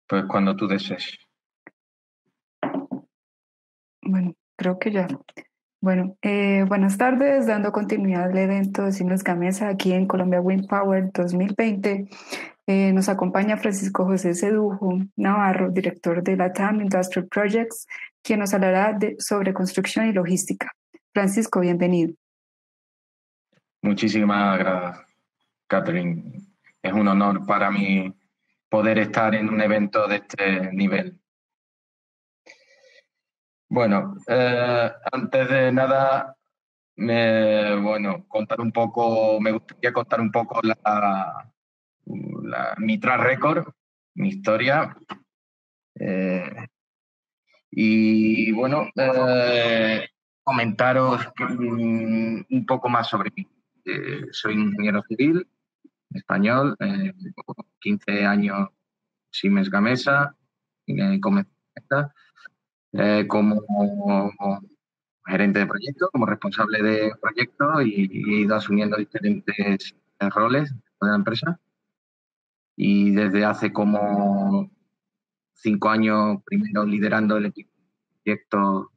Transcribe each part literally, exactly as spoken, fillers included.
Pues cuando tú desees. Bueno, creo que ya. Bueno, eh, buenas tardes, dando continuidad al evento de Siemens Gamesa aquí en Colombia Wind Power dos mil veinte. Eh, nos acompaña Francisco José Sedujo Navarro, director de la T A M Industrial Projects, quien nos hablará de, sobre construcción y logística. Francisco, bienvenido. Muchísimas gracias, Catherine. Es un honor para mí poder estar en un evento de este nivel. Bueno, eh, antes de nada, me, bueno, contar un poco, me gustaría contar un poco la, la, mi track record, mi historia. Eh, y bueno, eh, comentaros que, um, un poco más sobre mí. Eh, soy ingeniero civil español, eh, quince años Siemens Gamesa, eh, comencé eh, como gerente de proyecto, como responsable de proyecto y, y he ido asumiendo diferentes roles de la empresa. Y desde hace como cinco años, primero liderando el equipo de proyecto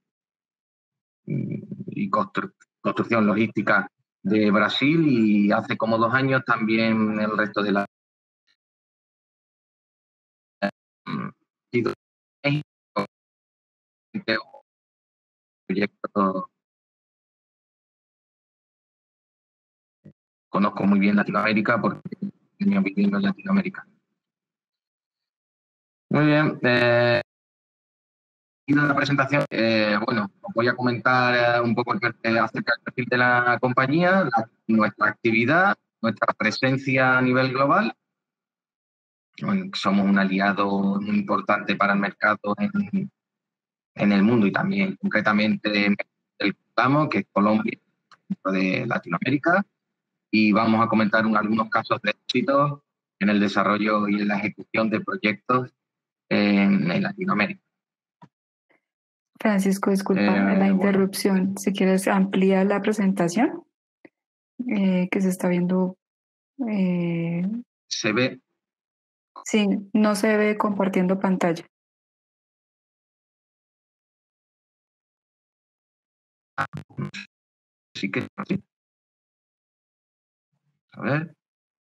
y constru construcción logística de Brasil y hace como dos años también el resto de la proyecto. Conozco muy bien Latinoamérica porque he venido viviendo en Latinoamérica. Muy bien. Eh, la presentación, eh, bueno, os voy a comentar eh, un poco el, acerca del perfil de la compañía, la, nuestra actividad, nuestra presencia a nivel global. Bueno, somos un aliado muy importante para el mercado en, en el mundo y también concretamente en el que estamos, que es Colombia, de Latinoamérica, y vamos a comentar un, algunos casos de éxito en el desarrollo y en la ejecución de proyectos en, en Latinoamérica. Francisco, disculpa Eh, la bueno, interrupción. Si quieres ampliar la presentación eh, que se está viendo. Eh, se ve. sí, no se ve compartiendo pantalla. Sí que sí. A ver.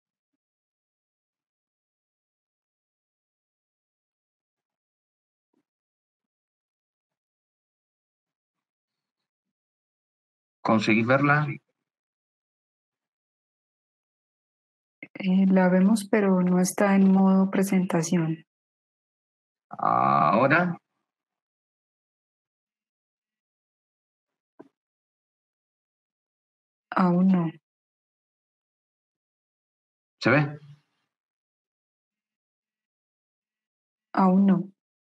¿Conseguís verla? Eh, la vemos, pero no está en modo presentación. Ahora. Aún no. ¿Se ve? Aún no.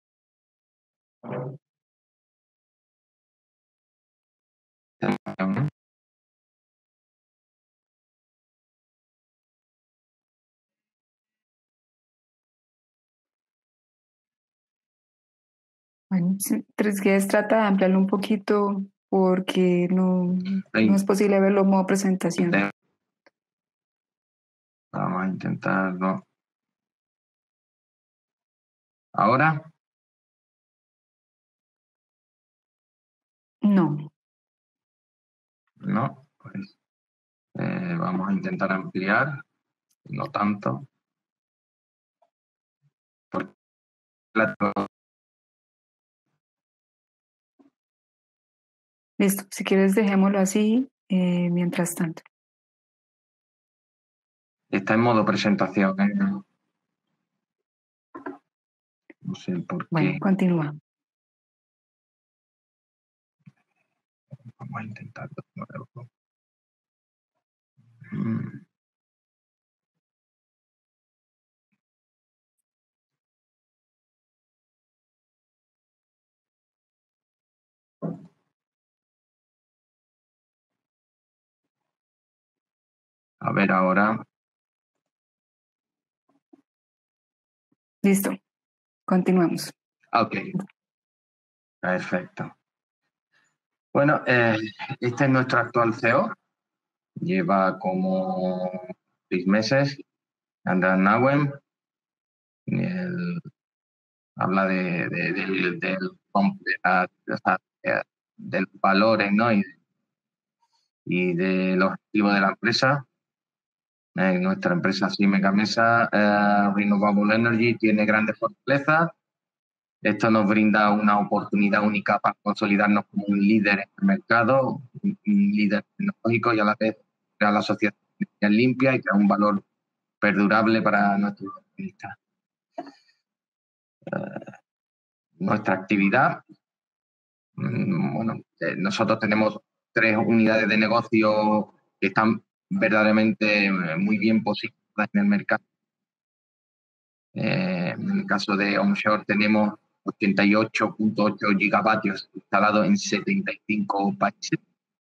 Bueno, si si quieres trata de ampliarlo un poquito porque no, no es posible verlo en modo presentación. Vamos a intentarlo. ¿Ahora? No. No. Pues eh, vamos a intentar ampliar. No tanto. Porque la Listo. Si quieres dejémoslo así eh, mientras tanto. está en modo presentación. ¿eh? No sé por Bueno, qué. continúa. Vamos a intentarlo de nuevo. Mm. A ver ahora. Listo. Continuemos. Ok. Perfecto. Bueno, eh, este es nuestro actual C E O. Lleva como seis meses. András Nauem. El habla de, de, del, del, de los valores, ¿no? y, y de los objetivos de la empresa. Eh, nuestra empresa Siemens Gamesa eh, Renewable Energy tiene grandes fortalezas. Esto nos brinda una oportunidad única para consolidarnos como un líder en el mercado, un líder tecnológico y a la vez crear la sociedad limpia y crear un valor perdurable para nuestros accionistas. Eh, nuestra actividad, bueno, eh, nosotros tenemos tres unidades de negocio que están verdaderamente muy bien posicionadas en el mercado. Eh, en el caso de onshore tenemos ochenta y ocho punto ocho gigavatios instalados en setenta y cinco países.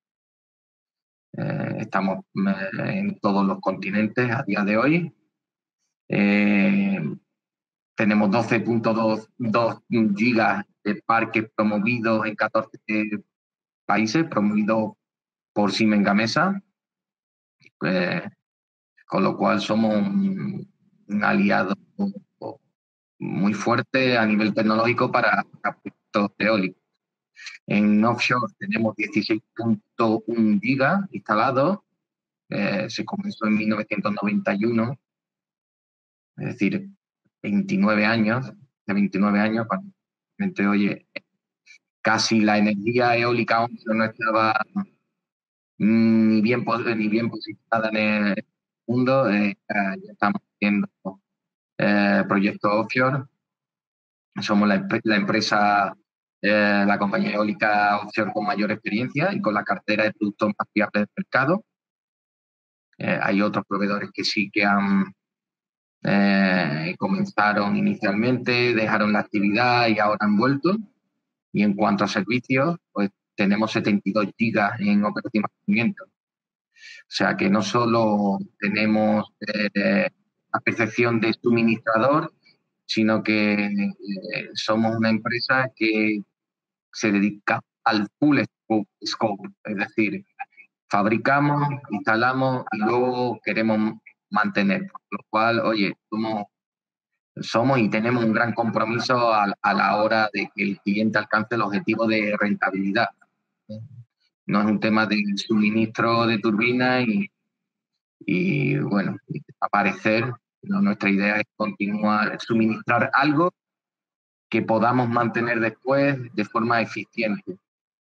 Eh, estamos eh, en todos los continentes a día de hoy. Eh, tenemos doce punto dos gigas de parques promovidos en catorce países, promovidos por Siemens Gamesa, eh, con lo cual somos un, un aliado muy fuerte a nivel tecnológico para proyectos eólicos. En offshore tenemos dieciséis punto uno gigas instalados. Eh, se comenzó en mil novecientos noventa y uno, es decir, veintinueve años, de veintinueve años, cuando oye, casi la energía eólica onshore no estaba ni bien, ni bien posicionada en el mundo. Eh, ya estamos haciendo eh, proyectos offshore. Somos la, la empresa, eh, la compañía eólica offshore con mayor experiencia y con la cartera de productos más fiables del mercado. Eh, hay otros proveedores que sí que han eh, comenzaron inicialmente, dejaron la actividad y ahora han vuelto. Y en cuanto a servicios, pues tenemos setenta y dos gigas en operación y mantenimiento. O sea que no solo tenemos eh, la percepción de suministrador, sino que eh, somos una empresa que se dedica al full scope, es decir, fabricamos, instalamos y luego queremos mantener, por lo cual, oye, somos, somos y tenemos un gran compromiso a, a la hora de que el cliente alcance el objetivo de rentabilidad. No es un tema de suministro de turbinas y, y bueno, aparecer, no, nuestra idea es continuar, suministrar algo que podamos mantener después de forma eficiente.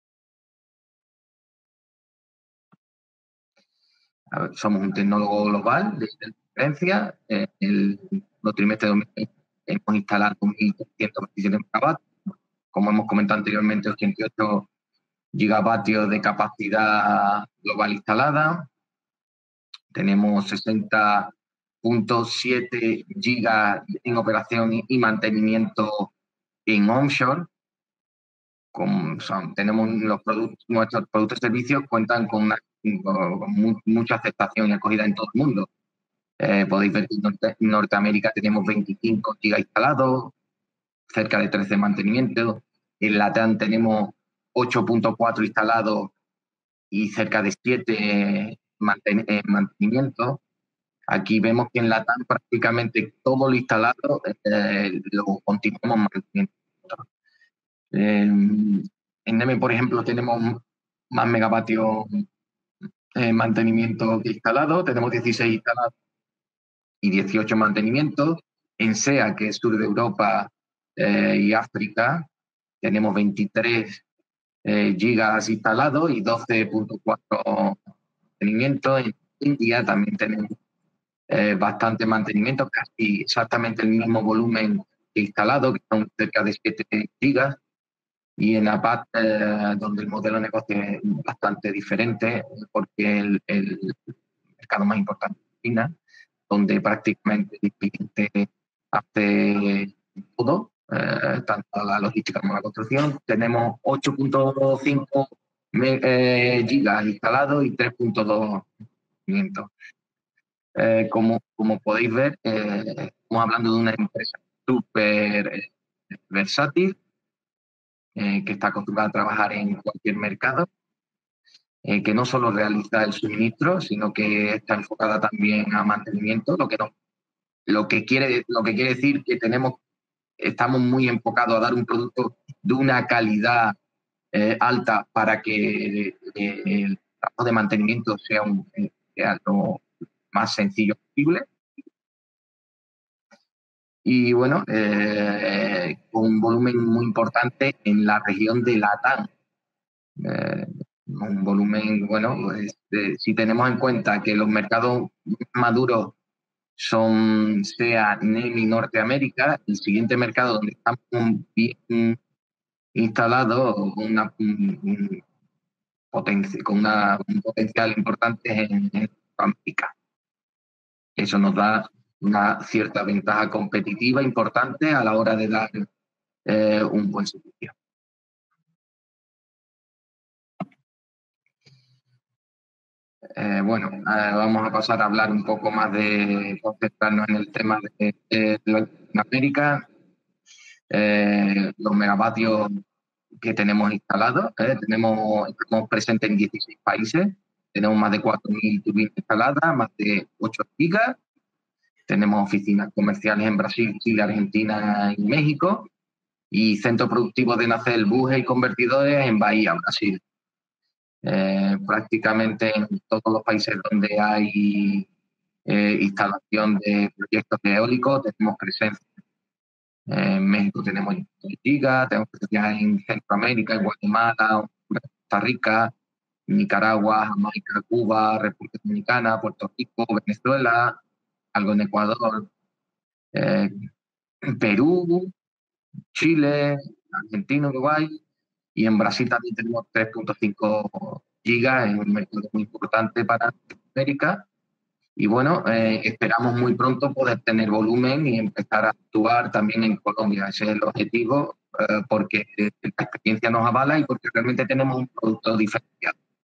A ver, somos un tecnólogo global de referencia. En el trimestre de dos mil veinte hemos instalado mil trescientos veintisiete megavatios. Como hemos comentado anteriormente, ochenta y ocho gigavatios de capacidad global instalada. Tenemos sesenta punto siete gigas en operación y mantenimiento en onshore. Con, son, tenemos los productos, nuestros productos y servicios cuentan con, una, con mucha aceptación y acogida en todo el mundo. Eh, podéis ver que en Norte, Norteamérica tenemos veinticinco gigas instalados, cerca de trece mantenimientos. En LATAM tenemos ocho punto cuatro instalados y cerca de siete manten, eh, mantenimientos. Aquí vemos que en LATAM prácticamente todo lo instalado eh, lo continuamos manteniendo. Eh, en NEME, por ejemplo, tenemos más megavatios en mantenimiento que instalado. Tenemos dieciséis instalados y dieciocho mantenimientos. En SEA, que es sur de Europa eh, y África, tenemos veintitrés eh, gigas instalados y doce punto cuatro mantenimientos. En India también tenemos eh, bastante mantenimiento, casi exactamente el mismo volumen que instalado, que son cerca de siete gigas. Y en APAC, eh, donde el modelo de negocio es bastante diferente, porque el, el mercado más importante es China, donde prácticamente el cliente hace todo, eh, tanto la logística como la construcción. Tenemos ocho punto cinco eh, gigas instalados y tres punto dos movimientos. Eh, como, como podéis ver, eh, estamos hablando de una empresa súper eh, versátil, eh, que está acostumbrada a trabajar en cualquier mercado, eh, que no solo realiza el suministro, sino que está enfocada también a mantenimiento, lo que, no, lo que, quiere, lo que quiere decir que tenemos estamos muy enfocados a dar un producto de una calidad eh, alta para que eh, el trabajo de mantenimiento sea, un, sea lo más sencillo posible. Y bueno, eh, con un volumen muy importante en la región de Latam. Eh, un volumen, bueno, pues, eh, si tenemos en cuenta que los mercados maduros son sea N E M y Norteamérica, el siguiente mercado donde estamos bien instalados con, una, un, potencia, con una, un potencial importante es en, en América. Eso nos da una cierta ventaja competitiva importante a la hora de dar eh, un buen servicio. Eh, bueno, eh, vamos a pasar a hablar un poco más de concentrarnos en el tema de, de Latinoamérica. Eh, los megavatios que tenemos instalados, eh, tenemos, estamos presentes en dieciséis países, tenemos más de cuatro mil turbinas instaladas, más de ocho gigas, tenemos oficinas comerciales en Brasil, Chile, Argentina y México, y centros productivos de nacel, bujes y convertidores en Bahía, Brasil. Eh, prácticamente en todos los países donde hay eh, instalación de proyectos eólicos tenemos presencia. Eh, en México tenemos gigas, tenemos presencia en Centroamérica, en Guatemala, Costa Rica, Nicaragua, Jamaica, Cuba, República Dominicana, Puerto Rico, Venezuela, algo en Ecuador, eh, Perú, Chile, Argentina, Uruguay, y en Brasil también tenemos tres punto cinco gigas, es un mercado muy importante para América. Y bueno, eh, esperamos muy pronto poder tener volumen y empezar a actuar también en Colombia. Ese es el objetivo, eh, porque la experiencia nos avala y porque realmente tenemos un producto diferenciado.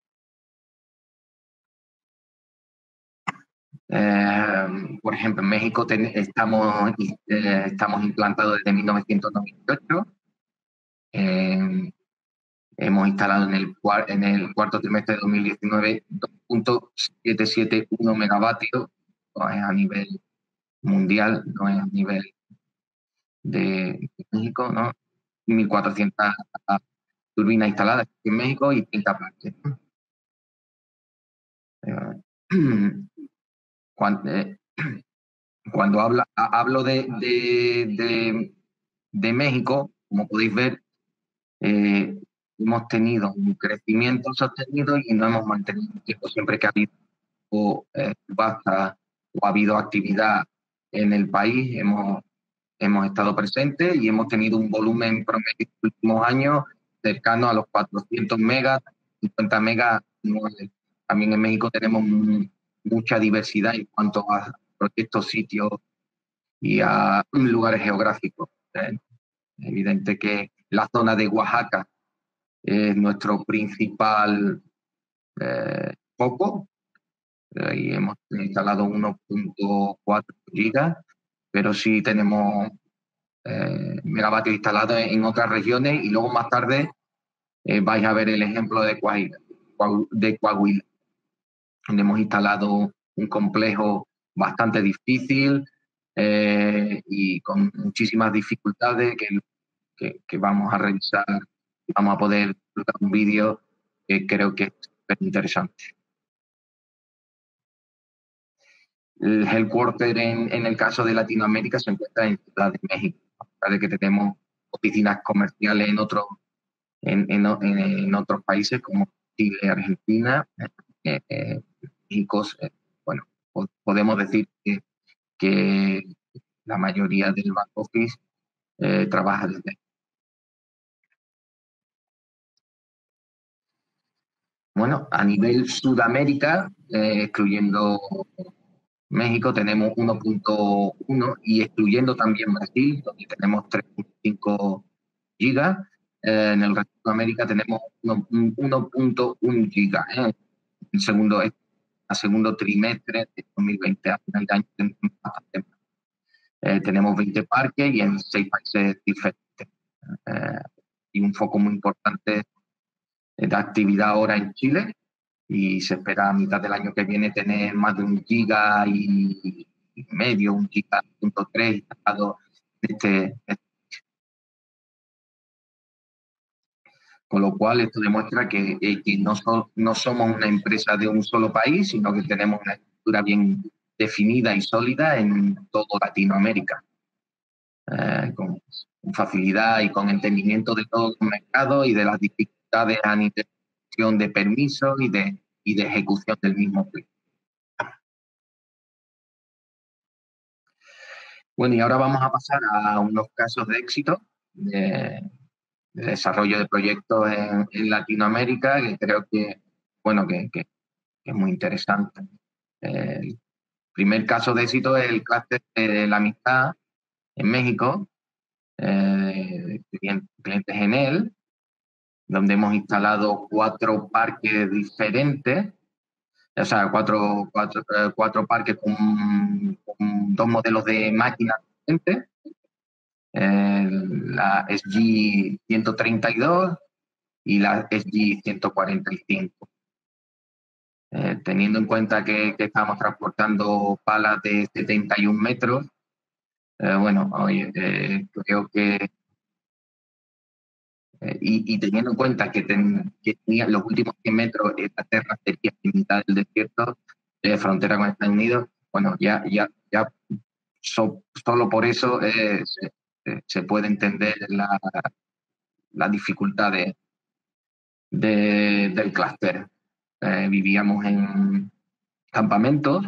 Eh, por ejemplo, en México ten, estamos, eh, estamos implantados desde mil novecientos noventa y ocho. Eh, hemos instalado en el, en el cuarto trimestre de dos mil diecinueve dos punto setecientos setenta y uno megavatios, no es a nivel mundial, no es a nivel de México, ¿no? mil cuatrocientas turbinas instaladas en México y treinta parques. Cuando, eh, cuando habla, hablo de, de, de, de México, como podéis ver, eh, hemos tenido un crecimiento sostenido y no hemos mantenido el tiempo. Siempre que ha habido o, eh, basta, o ha habido actividad en el país, hemos, hemos estado presentes y hemos tenido un volumen promedio en los últimos años cercano a los cuatrocientos megas, cincuenta megas. También en México tenemos mucha diversidad en cuanto a proyectos, sitios y a lugares geográficos. Es evidente que la zona de Oaxaca es nuestro principal eh, foco. Ahí hemos instalado uno punto cuatro gigas, pero sí tenemos eh, megavatios instalados en otras regiones y luego más tarde eh, vais a ver el ejemplo de Coahuila, de Coahuila, donde hemos instalado un complejo bastante difícil eh, y con muchísimas dificultades que, que, que vamos a revisar y vamos a poder disfrutar un vídeo que creo que es súper interesante. El headquarter en, en el caso de Latinoamérica se encuentra en Ciudad de México, a pesar de que tenemos oficinas comerciales en, otro, en, en, en otros países como Chile, Argentina, eh, eh, México. Eh, bueno, podemos decir que, que la mayoría del back office eh, trabaja desde. Bueno, a nivel Sudamérica, eh, excluyendo México, tenemos uno punto uno y excluyendo también Brasil, donde tenemos tres punto cinco gigas. Eh, en el resto de América tenemos uno punto uno gigas. ¿eh? El segundo, el segundo trimestre de dos mil veinte, a final de año, tenemos bastante más. Eh, tenemos veinte parques y en seis países diferentes. Eh, y un foco muy importante de actividad ahora en Chile, y se espera a mitad del año que viene tener más de un giga y medio, un giga punto tres instalado en este, Con lo cual, esto demuestra que, eh, que no, so- no somos una empresa de un solo país, sino que tenemos una estructura bien definida y sólida en todo Latinoamérica, eh, con, con facilidad y con entendimiento de todos los mercados y de las dificultades a nivel de gestión de permisos y de, y de ejecución del mismo proyecto. Bueno, y ahora vamos a pasar a unos casos de éxito de, de desarrollo de proyectos en, en Latinoamérica, que creo que, bueno, que, que- que es muy interesante. El primer caso de éxito es el clúster de la amistad en México, eh, clientes clientes en él, donde hemos instalado cuatro parques diferentes, o sea, cuatro, cuatro, eh, cuatro parques con, con dos modelos de máquinas diferentes, eh, la S G ciento treinta y dos y la S G ciento cuarenta y cinco. Eh, teniendo en cuenta que, que estamos transportando palas de setenta y un metros, eh, bueno, oye, eh, creo que, eh, y, y, teniendo en cuenta que, ten, que tenía los últimos cien metros, eh, la tierra sería en mitad del desierto, eh, frontera con Estados Unidos, bueno, ya, ya, ya so, solo por eso eh, se, eh, se, puede entender la, la dificultad de, de, del clúster. Eh, vivíamos en campamentos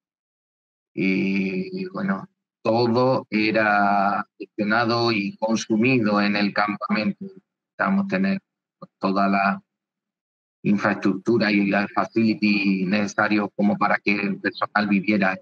y bueno, todo era gestionado y consumido en el campamento. Necesitábamos tener toda la infraestructura y la facility necesario como para que el personal viviera.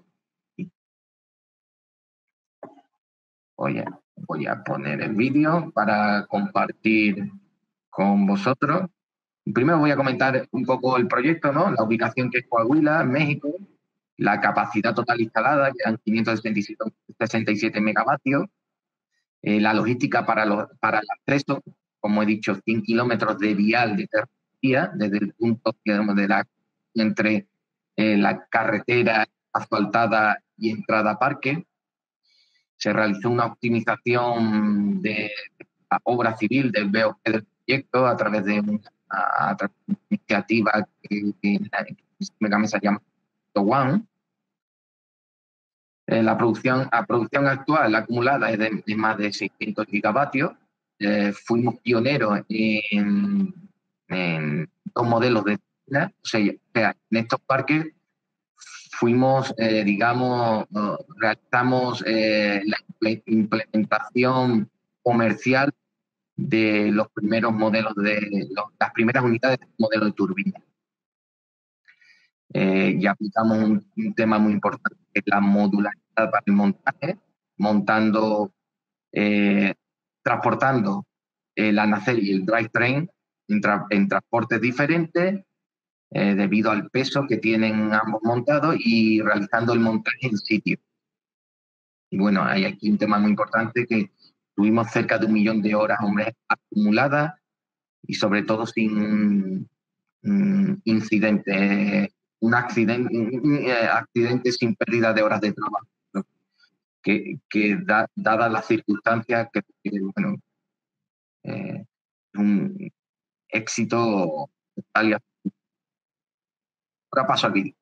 Voy a, voy a poner el vídeo para compartir con vosotros. Primero voy a comentar un poco el proyecto, ¿no? La ubicación, que es Coahuila, México, la capacidad total instalada, que eran quinientos sesenta y siete megavatios, eh, la logística para, los, para el acceso, como he dicho, cien kilómetros de vial de terracería, desde el punto, digamos, de la, entre eh, la carretera asfaltada y entrada a parque. Se realizó una optimización de la obra civil del B O P del proyecto a través de una, a través de una iniciativa que, que en la mesa se llama One. Eh, la, producción, la producción actual, la acumulada, es de, de más de seiscientos gigavatios. Eh, fuimos pioneros en, en dos modelos de... O sea, en estos parques fuimos, eh, digamos, uh, realizamos eh, la implementación comercial de los primeros modelos de los, las primeras unidades del modelo de turbina. Eh, y aplicamos un, un, tema muy importante, que es la modularidad para el montaje, montando, eh, transportando eh, la nacelle y el drivetrain en, tra en transportes diferentes, eh, debido al peso que tienen ambos montados, y realizando el montaje en sitio. Y bueno, hay aquí un tema muy importante, que tuvimos cerca de un millón de horas hombre, acumuladas, y sobre todo sin um, incidentes, un accidente, un, uh, accidente sin pérdida de horas de trabajo, ¿no? que, que da, dadas las circunstancias, que, que bueno, eh, un éxito total. Ahora paso al vídeo.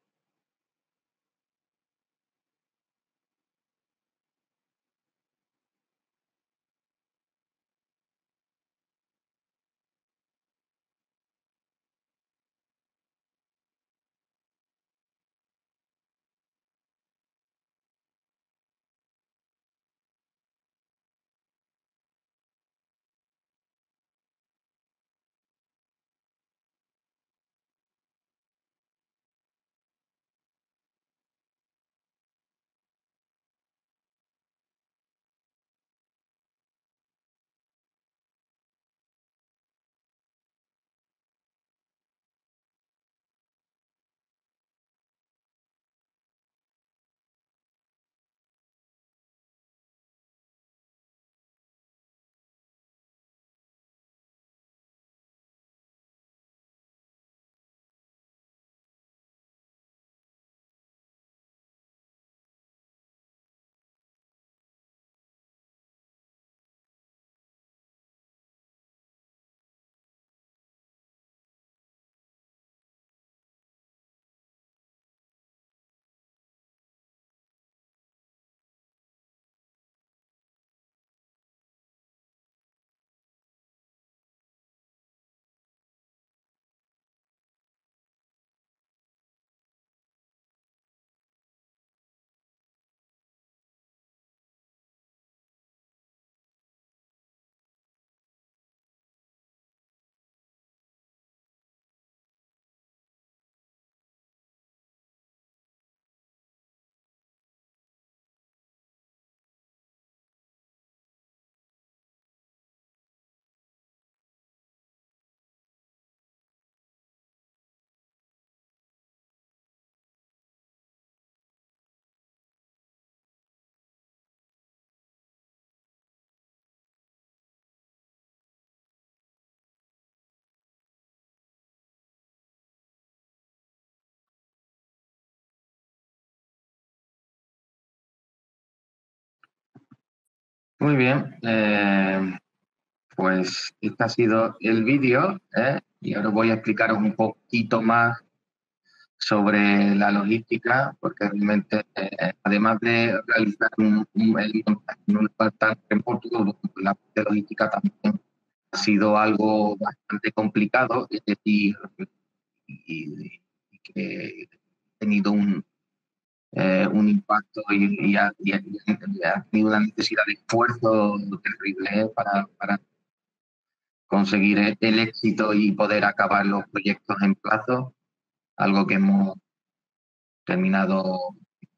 Muy bien, eh, pues este ha sido el vídeo, ¿eh? Y ahora voy a explicaros un poquito más sobre la logística, porque realmente, eh, además de realizar un, un, el montaje en un lugar tan remoto, la parte logística también ha sido algo bastante complicado, es decir, y, y que ha tenido un, eh, un impacto y, y, ha, y, ha, y, ha, tenido una necesidad de esfuerzo terrible, ¿eh? para, para conseguir el éxito y poder acabar los proyectos en plazo, algo que hemos terminado.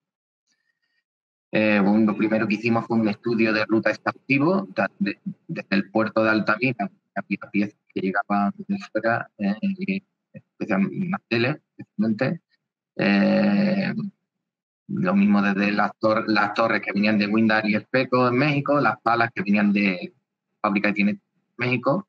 Eh, bueno, lo primero que hicimos fue un estudio de ruta exhaustivo desde de, de el puerto de Altamira, había piezas que llegaban de fuera, eh, especialmente, especialmente. Eh, lo mismo desde las, tor las torres que venían de Windar y Especo en México, las palas que venían de fábrica de Tiene en México.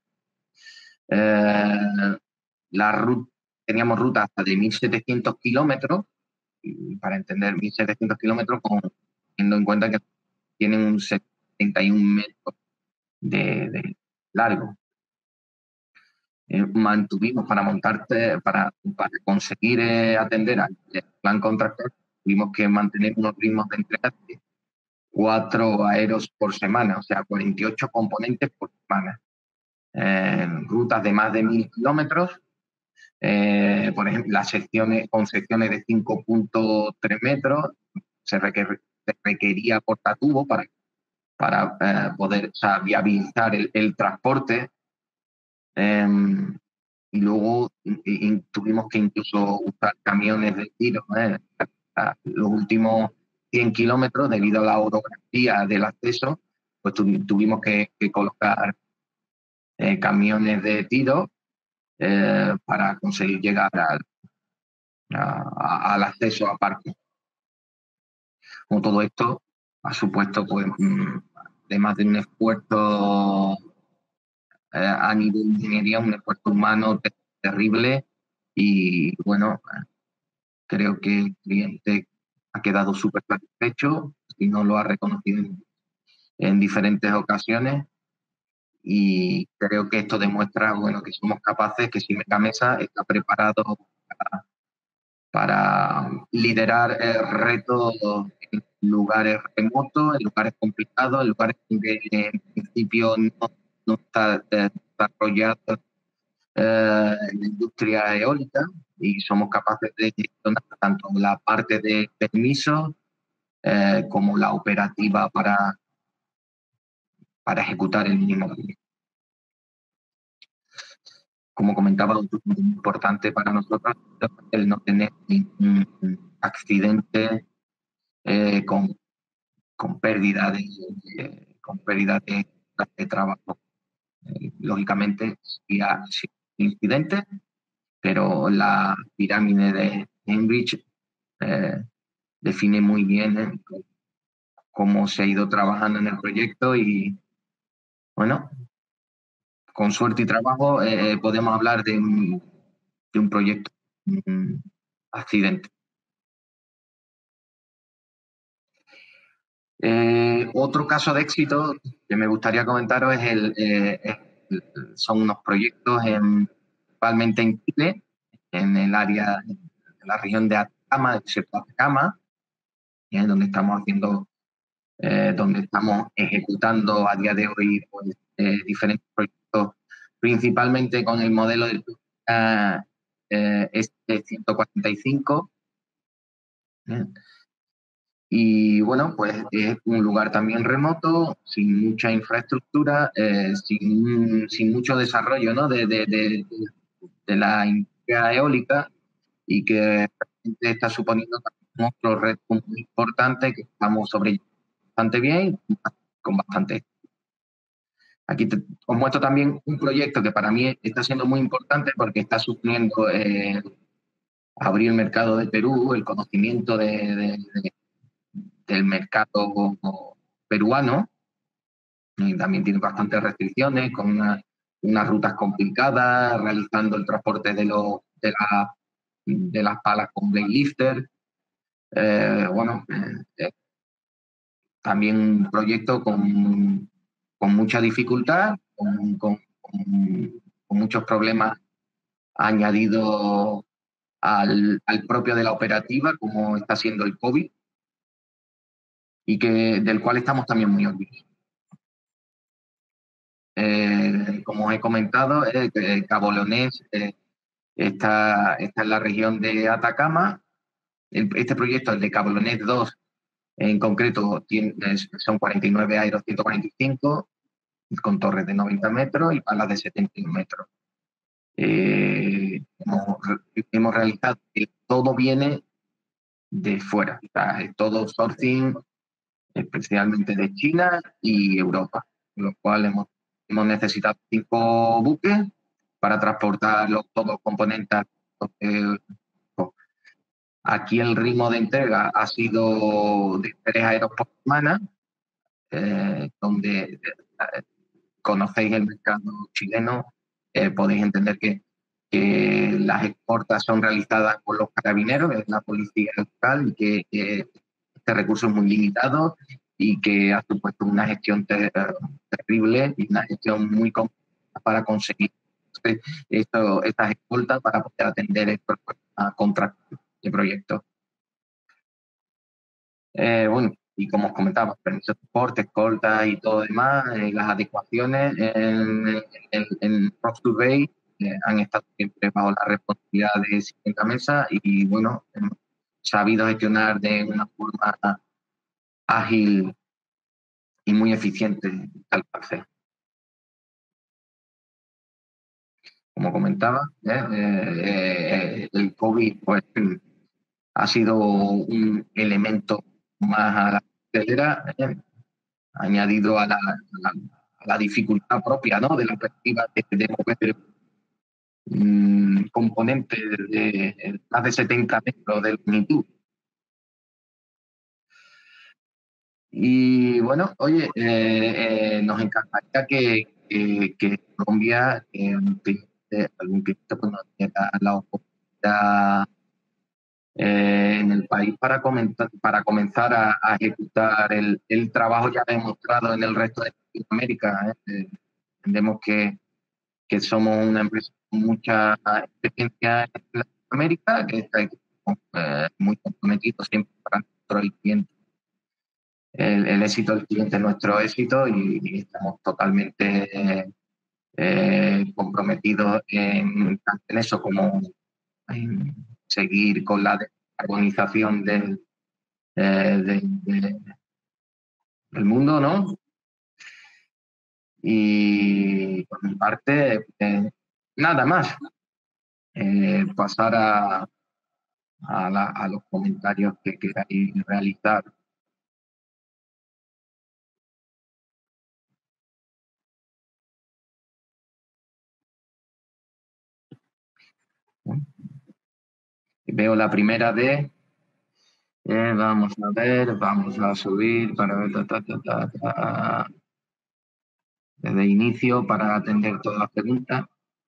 Eh, la ruta, teníamos rutas hasta de mil setecientos kilómetros, para entender mil setecientos kilómetros, teniendo en cuenta que tienen un setenta y un metros de, de largo. Eh, mantuvimos para montarte, para, para conseguir eh, atender al plan contractor, tuvimos que mantener unos ritmos de entrega de cuatro aeros por semana, o sea, cuarenta y ocho componentes por semana. Eh, rutas de más de mil kilómetros, eh, por ejemplo, las secciones con secciones de cinco punto tres metros, se, requer, se requería portatubo para para eh, poder, o sea, viabilizar el, el transporte. Eh, y luego y, y tuvimos que incluso usar camiones de tiro, ¿eh? Los últimos cien kilómetros, debido a la orografía del acceso, pues tu, tuvimos que, que colocar eh, camiones de tiro eh, para conseguir llegar al, a, al acceso a parque. Como todo esto ha supuesto, pues, además de un esfuerzo eh, a nivel de ingeniería, un esfuerzo humano te terrible y bueno, creo que el cliente ha quedado súper satisfecho y nos lo ha reconocido en, en, diferentes ocasiones y creo que esto demuestra, bueno, que somos capaces, que Simeca Mesa está preparado para, para liderar el reto en lugares remotos, en lugares complicados, en lugares que en principio no, no está desarrollado eh, en la industria eólica, y somos capaces de gestionar tanto la parte de permisos eh, como la operativa para, para ejecutar el mínimo. Como comentaba, un punto muy importante para nosotros es el no tener ningún accidente eh, con, con pérdida de, de, con pérdida de, de trabajo. Eh, lógicamente, si hay incidentes, pero la pirámide de Cambridge eh, define muy bien eh, cómo se ha ido trabajando en el proyecto y, bueno, con suerte y trabajo eh, podemos hablar de un, de un proyecto um, accidente. Eh, otro caso de éxito que me gustaría comentaros es el, eh, el, son unos proyectos en, principalmente en Chile, en el área, en la región de Atacama, del sector de Atacama, eh, donde estamos haciendo Eh, donde estamos ejecutando a día de hoy pues, eh, diferentes proyectos, principalmente con el modelo del uh, eh, este ciento cuarenta y cinco. ¿eh? Y bueno, pues es un lugar también remoto, sin mucha infraestructura, eh, sin, sin mucho desarrollo, ¿no? de, de, de, de la industria eólica, y que está suponiendo otro reto muy importante que estamos sobrellevando bastante bien, con bastante. Aquí te, os muestro también un proyecto que para mí está siendo muy importante porque está suponiendo eh, abrir el mercado de Perú, el conocimiento de, de, de, del mercado peruano. Y también tiene bastantes restricciones, con una, unas rutas complicadas, realizando el transporte de, los, de, la, de las palas con blade lifter. Eh, bueno, eh, también un proyecto con, con mucha dificultad, con, con, con, con muchos problemas añadidos al, al propio de la operativa, como está siendo el COVID, y que, del cual estamos también muy orgullosos. Eh, como os he comentado, eh, Cabo Leonés eh, está, está en la región de Atacama. El, este proyecto, el de Cabo Leonés dos, en concreto, tiene, son cuarenta y nueve aeros ciento cuarenta y cinco, con torres de noventa metros y palas de setenta y un metros. Eh, hemos, hemos realizado que todo viene de fuera, o sea, es todo sourcing, especialmente de China y Europa, con lo cual hemos, hemos necesitado cinco buques para transportar los, todos los componentes. Eh, aquí el ritmo de entrega ha sido de tres aeros por semana, eh, donde eh, conocéis el mercado chileno, eh, podéis entender que, que las exportas son realizadas por los carabineros, es la policía local, y que, que este recurso es muy limitado y que ha supuesto una gestión ter terrible y una gestión muy compleja para conseguir esto, estas escoltas para poder atender estos contratos de proyectos. Eh, bueno, y como os comentaba, permisos de transporte, escoltas y todo demás, eh, las adecuaciones en, en, en Rock to Bay eh, han estado siempre bajo la responsabilidad de Siemens Gamesa y, bueno, hemos sabido gestionar de una forma ágil y muy eficiente tal parte. Como comentaba, ¿eh? Eh, el COVID pues, ha sido un elemento más a la cartelera, ¿eh? añadido a la, a la, a la dificultad propia, ¿no?, de la perspectiva de, de mover um, componentes de, de más de setenta metros de longitud. Y bueno, oye, eh, eh, nos encantaría que, que, que Colombia, eh, algún cliente pues, nos diera la oportunidad eh, en el país para, comentar, para comenzar a, a ejecutar el, el trabajo ya demostrado en el resto de Latinoamérica. ¿eh? Entendemos que, que somos una empresa con mucha experiencia en Latinoamérica, que está eh, muy comprometido siempre para nuestro cliente. El, el éxito del cliente es nuestro éxito y, y estamos totalmente eh, eh, comprometidos en, tanto en eso como en seguir con la descarbonización del, eh, de, de, del mundo, ¿no? Y por mi parte, eh, nada más. Eh, pasar a, a, la, a los comentarios que queráis realizar. Veo la primera de... Eh, vamos a ver, vamos a subir para ver... Ta, ta, ta, ta, ta, desde inicio para atender todas las preguntas.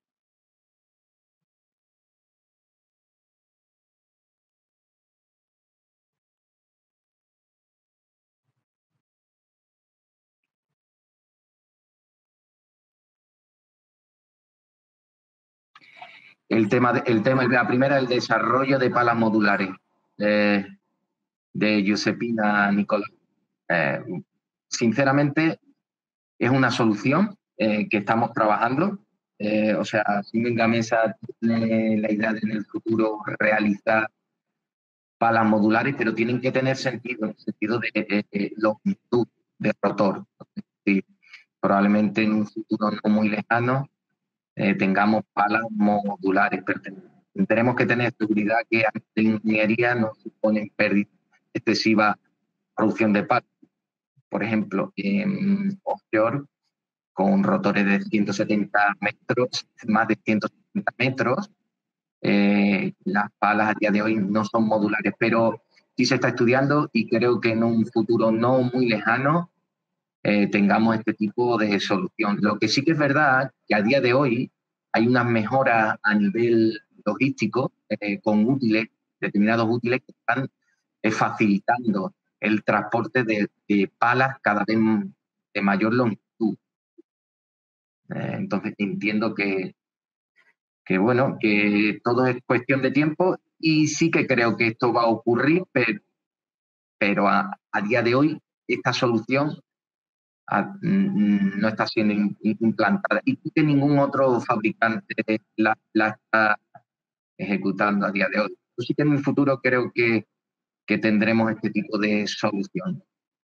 El tema, de, el tema, la primera, el desarrollo de palas modulares de, de Giuseppina Nicolás. Eh, sinceramente, es una solución eh, que estamos trabajando. Eh, o sea, Siemens Gamesa tiene la idea de en el futuro realizar palas modulares, pero tienen que tener sentido, en el sentido de, de, de longitud de rotor. Es decir, probablemente en un futuro no muy lejano eh, tengamos palas modulares, pero tenemos que tener seguridad que en ingeniería no suponen pérdida excesiva producción de palas. Por ejemplo, en offshore, con rotores de ciento setenta metros, más de ciento setenta metros, eh, las palas a día de hoy no son modulares, pero sí se está estudiando y creo que en un futuro no muy lejano eh, tengamos este tipo de solución. Lo que sí que es verdad que a día de hoy hay unas mejoras a nivel logístico eh, con útiles, determinados útiles que están eh, facilitando el transporte de, de palas cada vez de mayor longitud. Eh, entonces entiendo que, que, bueno, que todo es cuestión de tiempo y sí que creo que esto va a ocurrir, pero, pero a, a día de hoy esta solución a, mm, no está siendo implantada y que ningún otro fabricante la, la está ejecutando a día de hoy. Así que en el futuro creo que, que tendremos este tipo de solución.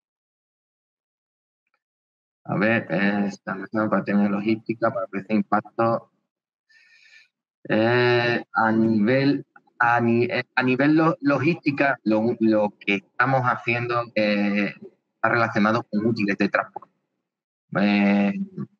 A ver, eh, establecido para tener logística, para ofrecer impacto. Eh, a nivel, a, ni, eh, a nivel lo, logística, lo, lo que estamos haciendo eh, está relacionado con útiles de transporte. Eh,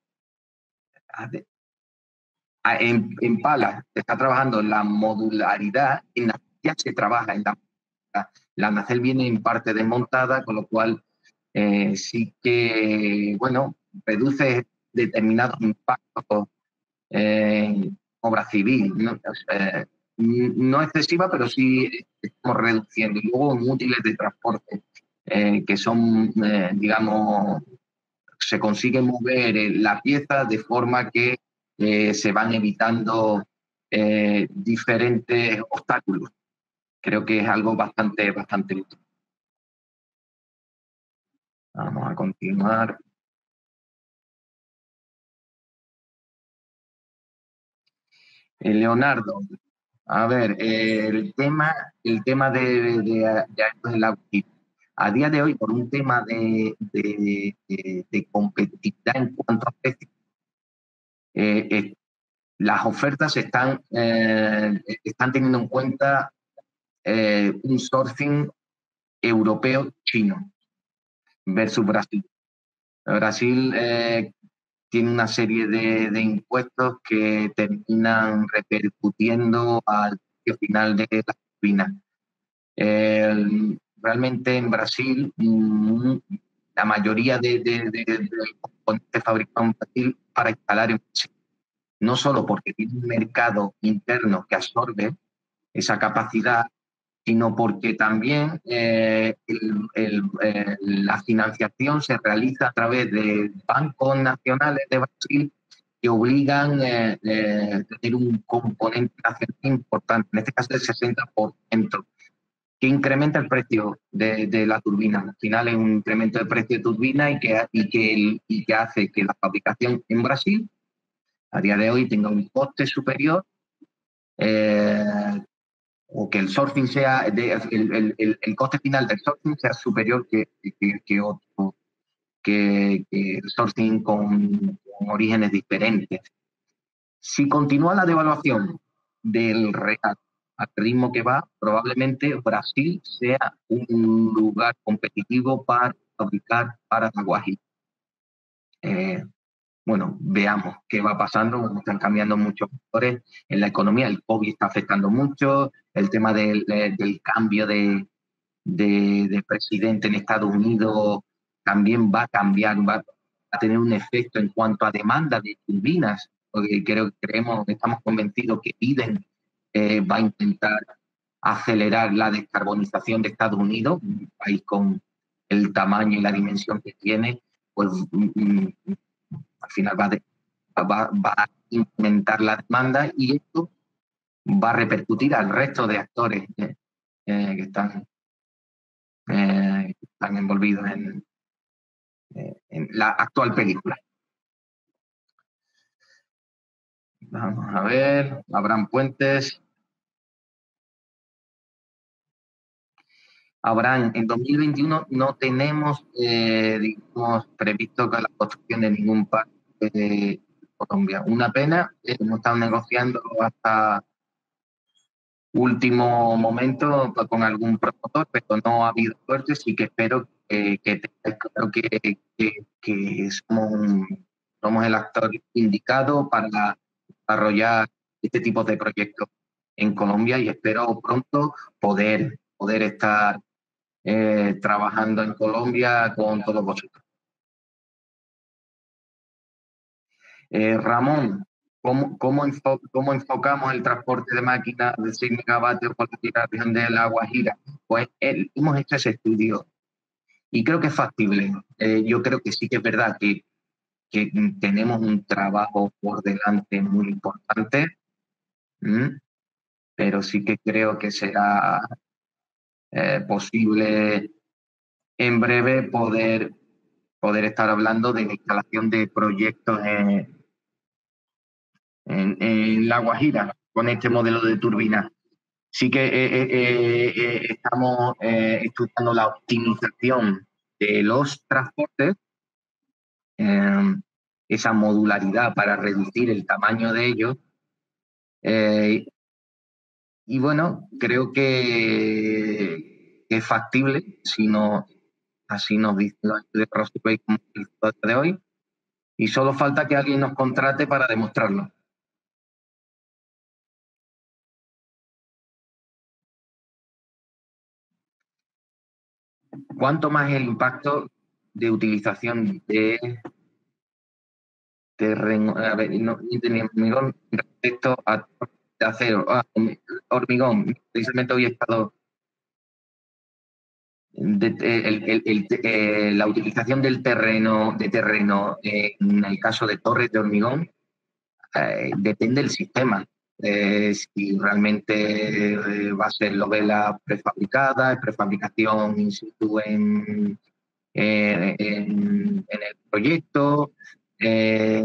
en, en Pala se está trabajando la modularidad, en la ya se trabaja en la la nacelle viene en parte desmontada, con lo cual eh, sí que, bueno, reduce determinados impactos en obra civil, ¿no? Eh, no excesiva, pero sí estamos reduciendo. Y luego en útiles de transporte, eh, que son, eh, digamos, se consigue mover eh, la pieza de forma que eh, se van evitando eh, diferentes obstáculos. Creo que es algo bastante, bastante útil. Vamos a continuar. Eh, Leonardo, a ver, eh, el tema, el tema de, de, de, de la, a día de hoy, por un tema de, de, de, de competitividad en cuanto a precios, eh, eh, las ofertas están, eh, están teniendo en cuenta eh, un sourcing europeo-chino versus Brasil. Brasil eh, tiene una serie de, de impuestos que terminan repercutiendo al precio final de la turbina. Eh, realmente en Brasil, mmm, la mayoría de, de, de, de componentes fabricados en Brasil para instalar en Brasil, no solo porque tiene un mercado interno que absorbe esa capacidad, sino porque también eh, el, el, eh, la financiación se realiza a través de bancos nacionales de Brasil que obligan a eh, eh, tener un componente nacional importante, en este caso del sesenta por ciento, que incrementa el precio de, de la turbina. Al final es un incremento de precio de turbina y que, y, que el, y que hace que la fabricación en Brasil a día de hoy tenga un coste superior eh, o que el sourcing sea, de, el, el, el, coste final del sourcing sea superior que, que, que otro, que, que el sourcing con, con orígenes diferentes. Si continúa la devaluación del real al ritmo que va, probablemente Brasil sea un lugar competitivo para fabricar para la Guajira. Eh, bueno, veamos qué va pasando, están cambiando muchos factores en la economía, el COVID está afectando mucho, el tema del, del cambio de, de, de, presidente en Estados Unidos también va a cambiar, va a tener un efecto en cuanto a demanda de turbinas, porque creo, creemos, estamos convencidos que Biden eh, va a intentar acelerar la descarbonización de Estados Unidos, un país con el tamaño y la dimensión que tiene, pues mm, al final va, de, va, va a incrementar la demanda y esto va a repercutir al resto de actores eh, eh, que, están, eh, que están envolvidos en, eh, en la actual película. Vamos a ver, Abraham Puentes. Abraham, en dos mil veintiuno no tenemos, eh, digamos, previsto la construcción de ningún parque de Colombia. Una pena, eh, hemos estado negociando hasta último momento pues, con algún promotor, pero no ha habido suerte, sí que espero que, que, creo que, que, que somos, un, somos el actor indicado para desarrollar este tipo de proyectos en Colombia y espero pronto poder, poder estar eh, trabajando en Colombia con todos vosotros. Eh, Ramón, ¿cómo, cómo, enfo ¿cómo enfocamos el transporte de máquinas de seis megavatios por la región de La Guajira? Pues eh, hemos hecho ese estudio y creo que es factible. Eh, yo creo que sí que es verdad que, que tenemos un trabajo por delante muy importante, ¿m? Pero sí que creo que será eh, posible en breve poder, poder estar hablando de la instalación de proyectos en, en, en La Guajira con este modelo de turbina. Sí que eh, eh, eh, eh, estamos eh, estudiando la optimización de los transportes, eh, esa modularidad para reducir el tamaño de ellos. Eh, y bueno, creo que es factible, si no, así nos dicen los estudios Roswell como el de hoy, y solo falta que alguien nos contrate para demostrarlo. ¿Cuánto más el impacto de utilización de terreno? A ver, no, no tenía hormigón respecto a de acero. Ah, hormigón, precisamente hoy he estado. De, el, el, el, eh, la utilización del terreno, de terreno eh, en el caso de torres de hormigón eh, depende del sistema. Eh, si realmente eh, va a ser lobela prefabricada, prefabricación in situ en, eh, en, en el proyecto. Eh,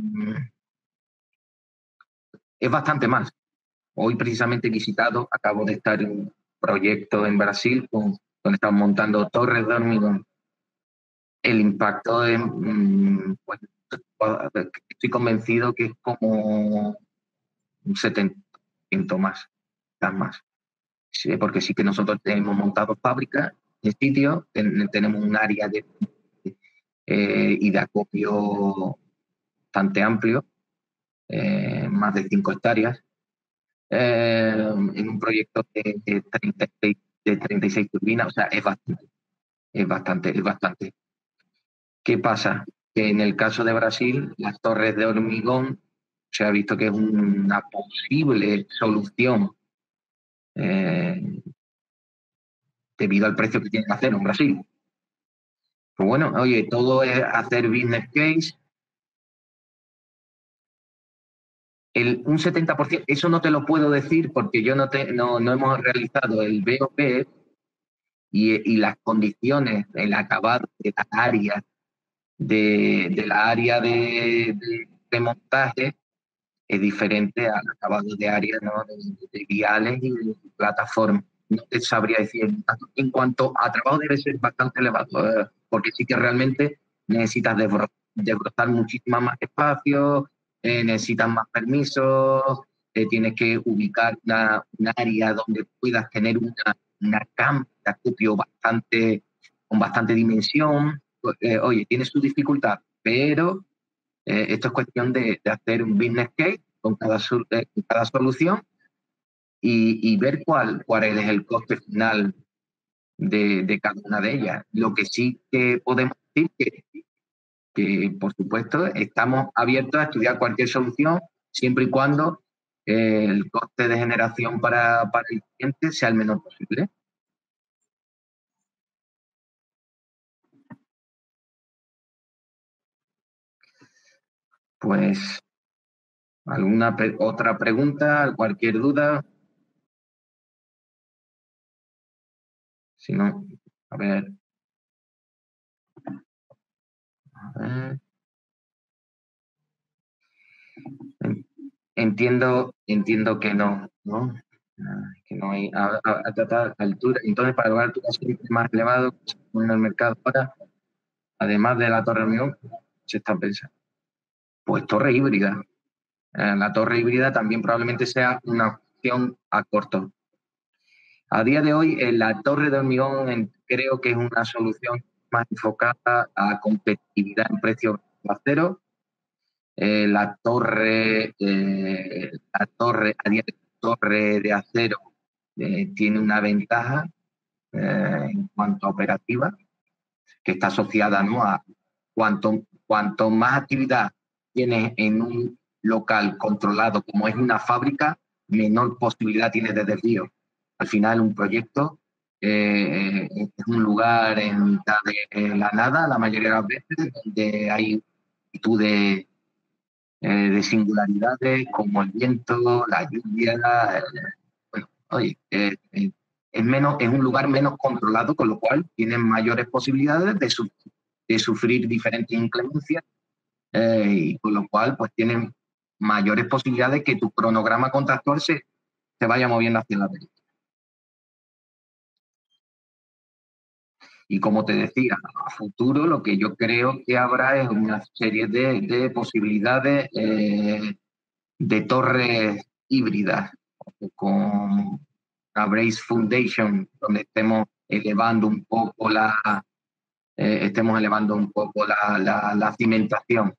es bastante más. Hoy precisamente he visitado, acabo de estar en un proyecto en Brasil con, donde están montando torres de hormigón. El impacto es, mmm, pues, estoy convencido que es como un setenta por ciento más, más. Sí, porque sí que nosotros tenemos montado fábricas en sitio, ten, tenemos un área de, eh, y de acopio bastante amplio, eh, más de cinco hectáreas, eh, en un proyecto de, de, treinta, de treinta y seis turbinas, o sea, es bastante, es bastante, es bastante. ¿Qué pasa? Que en el caso de Brasil, las torres de hormigón se ha visto que es una posible solución eh, debido al precio que tiene que hacer en Brasil. Pues bueno, oye, todo es hacer business case. El, un setenta por ciento, eso no te lo puedo decir porque yo no, te, no, no hemos realizado el B O P y, y las condiciones, el acabado de la área, de, de la área de, de, de montaje es diferente al acabado de área, ¿no? de, de viales y de plataformas. No te sabría decir. En cuanto a trabajo debe ser bastante elevado, eh, porque sí que realmente necesitas desbro desbrozar muchísimo más espacio, eh, necesitas más permisos, eh, tienes que ubicar una, un área donde puedas tener una, una campa de acopio bastante, con bastante dimensión. Eh, oye, tiene su dificultad, pero eh, esto es cuestión de, de hacer un business case con cada, eh, cada solución y, y, ver cuál, cuál es el coste final de, de cada una de ellas. Lo que sí que podemos decir que, que, por supuesto, estamos abiertos a estudiar cualquier solución siempre y cuando eh, el coste de generación para, para el cliente sea el menor posible. Pues, ¿alguna pre otra pregunta? ¿Cualquier duda? Si no, a ver. A ver. Entiendo, entiendo que no, ¿no? Que no hay a, a, a tratar altura. Entonces, para lograr alturas más elevadas en el mercado ahora, además de la torre hormigón, se está pensando. Pues torre híbrida. Eh, la torre híbrida también probablemente sea una opción a corto. A día de hoy, en la torre de hormigón en, creo que es una solución más enfocada a competitividad en precio de acero. Eh, la torre, eh, la torre, a día de torre de acero eh, tiene una ventaja eh, en cuanto a operativa, que está asociada, ¿no?, a cuanto, cuanto más actividad tienes en un local controlado como es una fábrica, menor posibilidad tienes de desvío. Al final, un proyecto eh, es un lugar en mitad de la nada, la mayoría de las veces, donde hay multitud de, eh, de singularidades como el viento, la lluvia. Eh, bueno, oye, eh, eh, es, menos, es un lugar menos controlado, con lo cual tienen mayores posibilidades de, su, de sufrir diferentes inclemencias, eh, y con lo cual pues tienen mayores posibilidades que tu cronograma contractual se, se vaya moviendo hacia la derecha. Y como te decía, a futuro lo que yo creo que habrá es una serie de, de posibilidades, eh, de torres híbridas con una Brace Foundation, donde estemos elevando un poco la, eh, estemos elevando un poco la, la, la cimentación.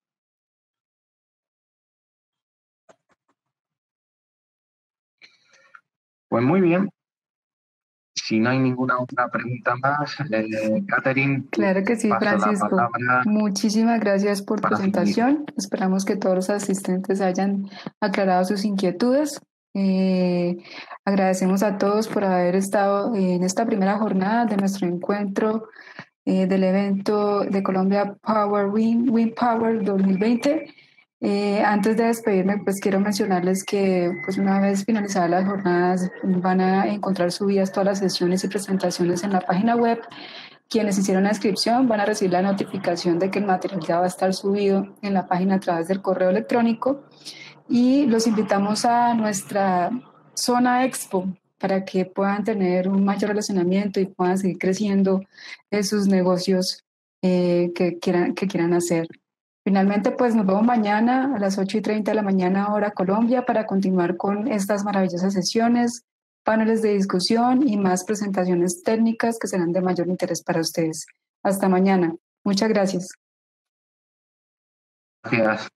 Pues muy bien. Si no hay ninguna otra pregunta más, eh, Catherine, Claro que sí, paso la Francisco. palabra. Muchísimas gracias por tu Para presentación. Esperamos que todos los asistentes hayan aclarado sus inquietudes. Eh, agradecemos a todos por haber estado en esta primera jornada de nuestro encuentro eh, del evento de Colombia Power Wind, Wind Power dos mil veinte. Eh, antes de despedirme, pues quiero mencionarles que pues una vez finalizadas las jornadas van a encontrar subidas todas las sesiones y presentaciones en la página web. Quienes hicieron la inscripción van a recibir la notificación de que el material ya va a estar subido en la página a través del correo electrónico, y los invitamos a nuestra zona expo para que puedan tener un mayor relacionamiento y puedan seguir creciendo en sus negocios eh, que, quieran, que quieran hacer. Finalmente, pues nos vemos mañana a las ocho y treinta de la mañana, hora Colombia, para continuar con estas maravillosas sesiones, paneles de discusión y más presentaciones técnicas que serán de mayor interés para ustedes. Hasta mañana. Muchas gracias. Gracias.